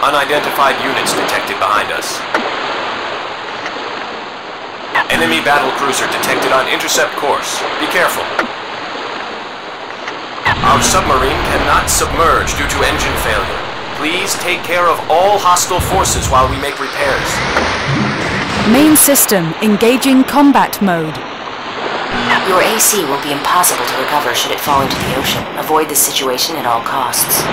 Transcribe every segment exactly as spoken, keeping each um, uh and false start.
Unidentified units detected behind us. Enemy battle cruiser detected on intercept course. Be careful. Our submarine cannot submerge due to engine failure. Please take care of all hostile forces while we make repairs. Main system engaging combat mode. Your A C will be impossible to recover should it fall into the ocean. Avoid this situation at all costs.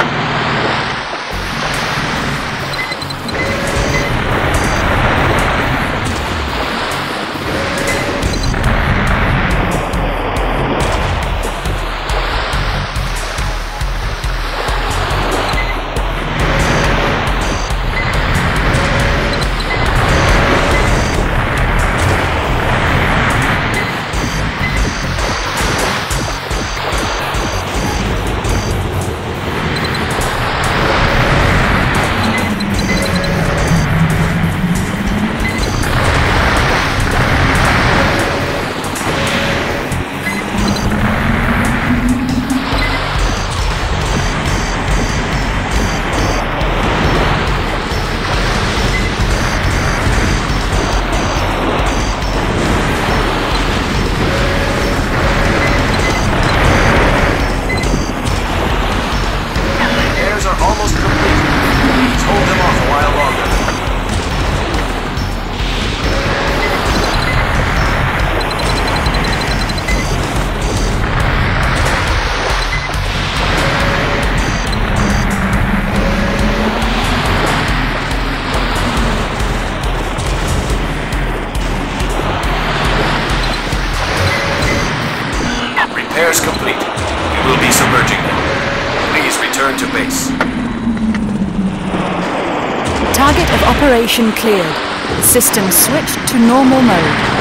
Repairs complete. We will be submerging them. Please return to base. Target of operation cleared. System switched to normal mode.